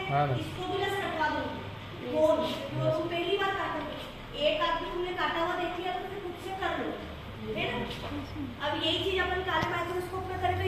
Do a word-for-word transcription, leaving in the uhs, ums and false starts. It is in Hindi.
हाँ इसको भी बस कटवा दूंगी। वो जो तुम पहली बार काटोगे, एक आदमी तुमने काटा हुआ देख लिया तो फिर खुद से कर लो, है ना। अब यही चीज अपन काले माइक्रोस्कोप में करें तो